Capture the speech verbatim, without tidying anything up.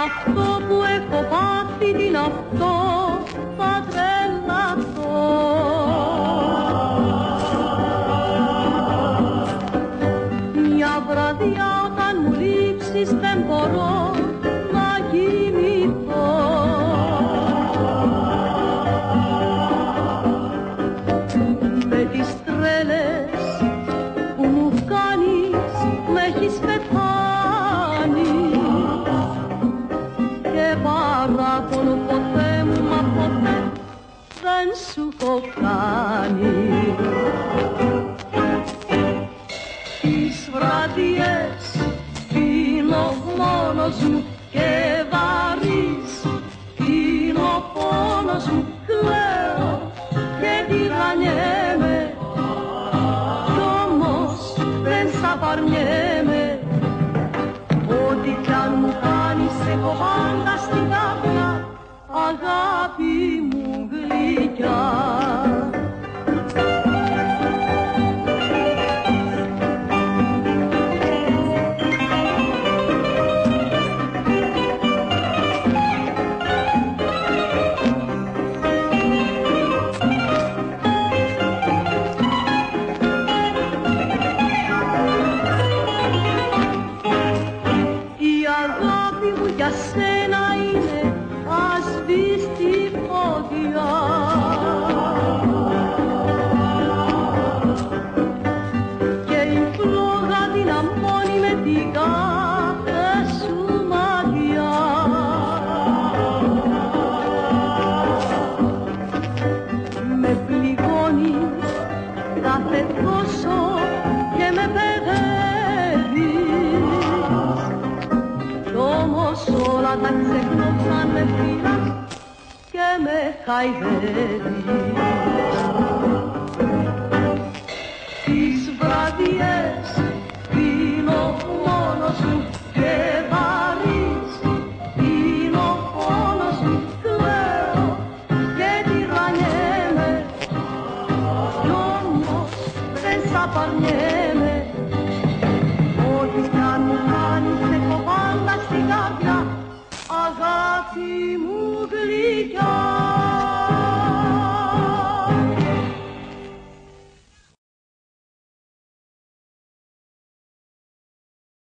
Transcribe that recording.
αυτό που έχω πάθει, τι είναι αυτό, θα τρελαθώ. Μια βραδιά όταν μου λείψεις δεν μπορώ να κοιμηθώ. Με τις τρέλες που μου κάνεις με έχεις πεθάνει και παράπονο ποτέ μου μα ποτέ δεν σου έχω κάνει. Τις βραδιές πίνω μόνος μου και βαρύς είναι ο πόνος μου, κλαίω και τυραννιέμαι κι όμως δεν σ' απαρνιέμαι. Ό,τι κι αν μου κάνεις έχω πάντα στην καρδιά, αγάπη μου γλυκιά. Για σένα είναι ασβήστη φωτιά και η φλόγα δυναμώνει με την κάθε σου μάτια. Με πληγώνεις κάθε τόσο και με παιδεύεις κι όμως όλα τα ξεχνώ σαν με πήρας και με χαϊδεύεις. Τις βραδιές πίνω μόνος μου και